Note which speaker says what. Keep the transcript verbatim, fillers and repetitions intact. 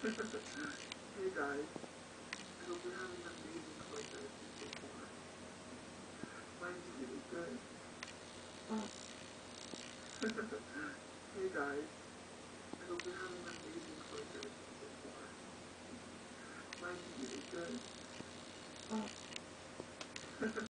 Speaker 1: Hey guys, I hope you're having an amazing Quartet so far. Mine's really good. Hey guys, I hope you're having an amazing Quartet so far. Mine's really good.